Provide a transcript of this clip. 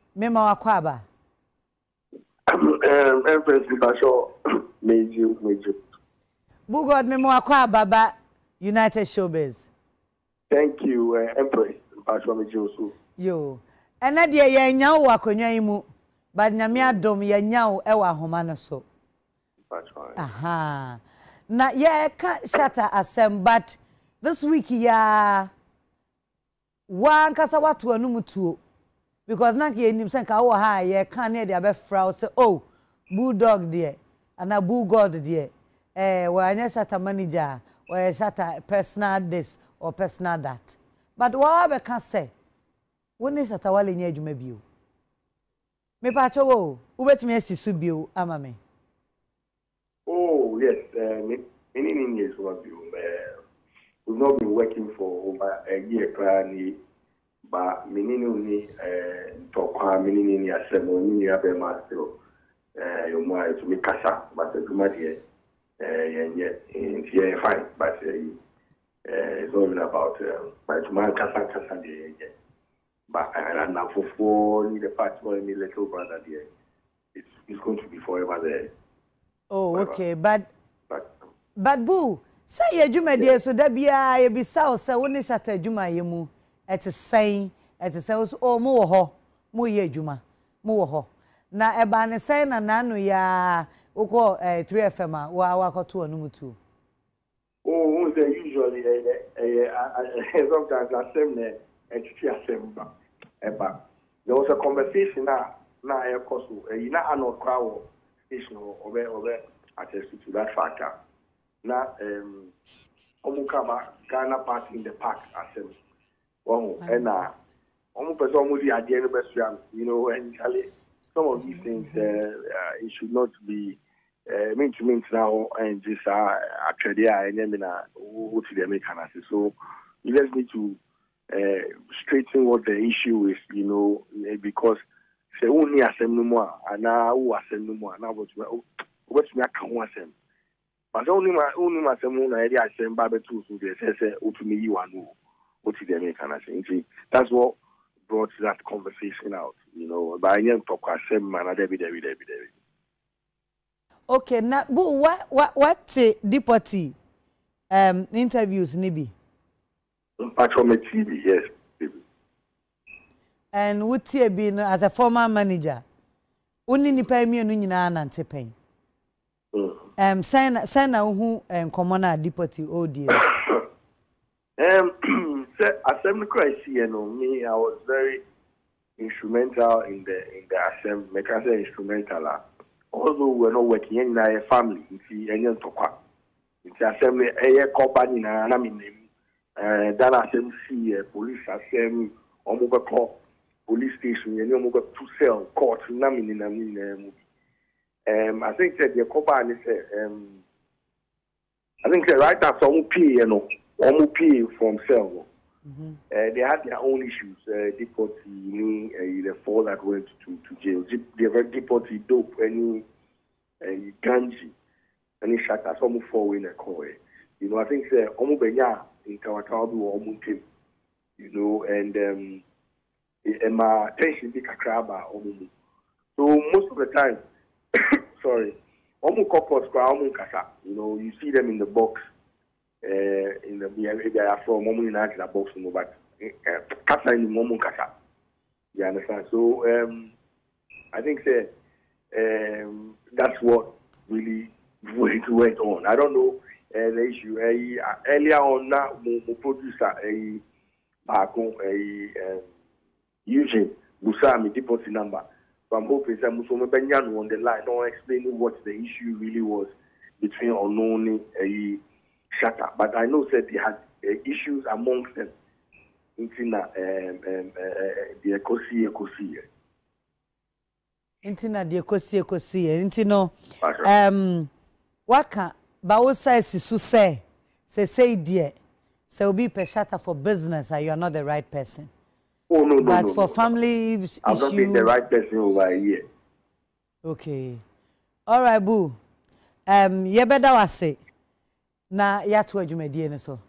Mema wakwaba. Empress Basho major. Bulldog mema wakwaba ba United Showbiz. Thank you, Empress Basho major so. Yo. Ena de ye nya wo akonwa yi mu. But nyame adom ye nya wo e wa homa no so. Aha. Na ye ka Shatta asem but this week ya wan kasa watu anu mutuo. Because na ke nim senka wo ha ye kan na de abefra say oh Bulldog there and a Bulldog there we anya Shatta manager or Shatta personal this or personal that but what we can say when is Shatta Wale nya adwuma bio me pa cho wo ubetumi asisu bio ama me oh yes in years what bio we've not been working for over a year plan. But menino ni tokwa menino ni asemo ni abe master yo mo to me kasa but the matter yeah fine but it's all about but man kasa there but and now for the part boy me little brother there it's going to be forever there. Oh forever. Okay but boo say ye djuma there so da bia ye bisa o say woni Shatta djuma ye mu et say o mo wo ho mo ye adwuma mo wo ho na eba ne say na nanu ya uko 3FM wa koto anu mutu oh usually sometimes I same eba there was a conversation na e koso na anot kwa station over attest to that factor na omukaba Ghana party in the park asem. And you know, and some of these things it should not be mean to mean now and just actually and then what they make so you just need to straighten what the issue is, you know, because say only asem no more and now asem no more now what's me can but only my asem na area asem babe too so they say utumi you anu. What did they make? That's what brought that conversation out, you know. But I didn't talk about same man. Okay, now, what deputy interviews nibi? From TV, yes. And what you been as a former manager? Only ni pay me no nyina na ntepen. Sign na who common deputy OD. Assembly crisis, you know, me, I was very instrumental in the assembly. Make I say instrumental. Although we're not working in a family, it's any talk. It's assembly a company na mean that assembly police assembly mobile call police station you know mobile to sell court na mean I think that the company say I think that right after some pay you know pay from sell. They had their own issues. Deportee, the four that went to jail. They were deportee dope, any ganji, any shatta, some four in a car. You know, I think Omubenya in Kawakabu or Omukim, you know, and my attention big akraba Omumu. So most of the time, sorry, Omu couples Omu Kasa, you know, you see them in the box. In the they are from Momu in the box, but Kasa in Momu Kasa. You understand? So I think that's what really went on. I don't know the issue. Earlier on, now my producer Eugene Busami deposit number. So I'm hoping that Musomo Benyano on the line, not explaining what the issue really was between Ononi Shatta, but I know that they had issues amongst them. Intina the ekosi. Intina the ekosi. Intino waka bawo say sisu say dear. Say obi pe Shatta for business and you are not the right person. Oh no. But for family issues, I've not been the right person over a year. Okay. All right, boo. You better was say. Na ya to adwumadie ne so